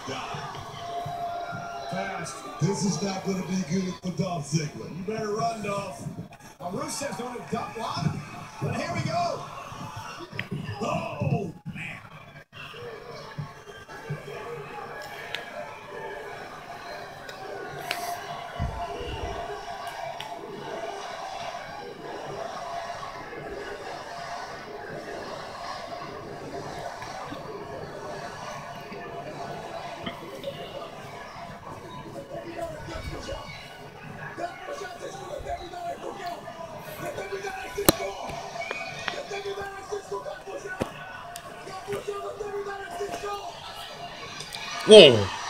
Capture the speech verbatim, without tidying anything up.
Fast. This is not going to be good for Dolph Ziggler. You better run, Dolph. Well, Rusev's on a duck one, but here we go. Oh, man. Whoa.